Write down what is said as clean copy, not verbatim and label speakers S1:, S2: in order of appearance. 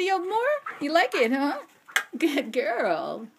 S1: video more? You like it, huh? Good girl.